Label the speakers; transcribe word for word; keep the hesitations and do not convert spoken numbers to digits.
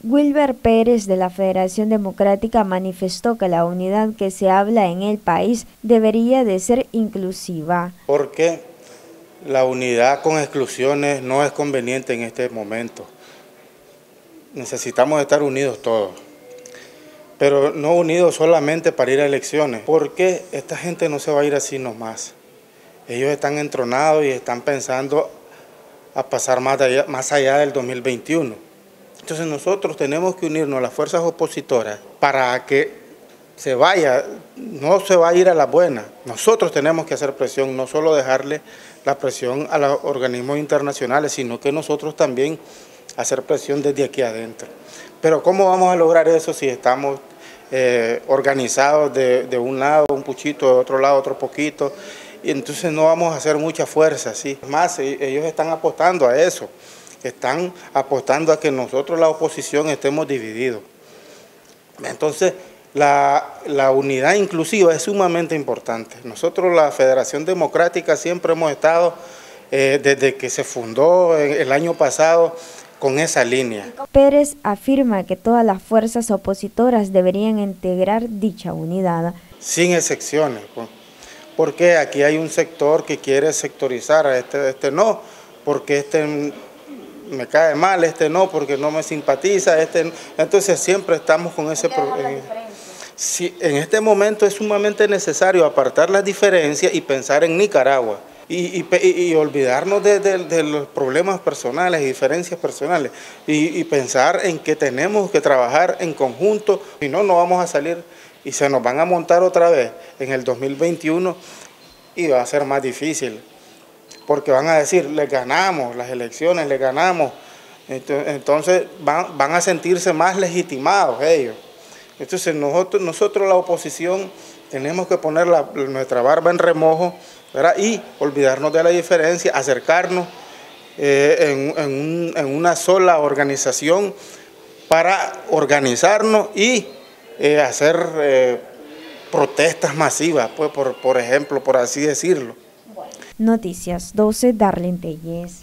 Speaker 1: Wilber Pérez de la Federación Democrática manifestó que la unidad que se habla en el país debería de ser inclusiva.
Speaker 2: Porque la unidad con exclusiones no es conveniente en este momento. Necesitamos estar unidos todos, pero no unidos solamente para ir a elecciones, porque esta gente no se va a ir así nomás. Ellos están entronados y están pensando a pasar más allá, más allá del dos mil veintiuno. Entonces nosotros tenemos que unirnos a las fuerzas opositoras para que se vaya, no se va a ir a la buena. Nosotros tenemos que hacer presión, no solo dejarle la presión a los organismos internacionales, sino que nosotros también hacer presión desde aquí adentro. Pero ¿cómo vamos a lograr eso si estamos eh, organizados de, de un lado un puchito, de otro lado otro poquito? Y entonces no vamos a hacer mucha fuerza, ¿sí? Más, ellos están apostando a eso. Están apostando a que nosotros, la oposición, estemos divididos. Entonces, la, la unidad inclusiva es sumamente importante. Nosotros, la Federación Democrática, siempre hemos estado, eh, desde que se fundó el año pasado, con esa línea.
Speaker 1: Pérez afirma que todas las fuerzas opositoras deberían integrar dicha unidad.
Speaker 2: Sin excepciones, porque aquí hay un sector que quiere sectorizar a este, este no, porque este me cae mal, este no, porque no me simpatiza, este, entonces siempre estamos con ese problema. Sí, en este momento es sumamente necesario apartar las diferencias y pensar en Nicaragua y, y, y olvidarnos de, de, de los problemas personales y diferencias personales y, y pensar en que tenemos que trabajar en conjunto, si no, no vamos a salir y se nos van a montar otra vez en el dos mil veintiuno y va a ser más difícil. Porque van a decir, les ganamos las elecciones, les ganamos, entonces van, van a sentirse más legitimados ellos. Entonces nosotros, nosotros la oposición tenemos que poner la, nuestra barba en remojo, ¿verdad? Y olvidarnos de la diferencia, acercarnos eh, en, en, un, en una sola organización para organizarnos y eh, hacer eh, protestas masivas, pues, por, por ejemplo, por así decirlo.
Speaker 1: Noticias doce, Darlene Telles.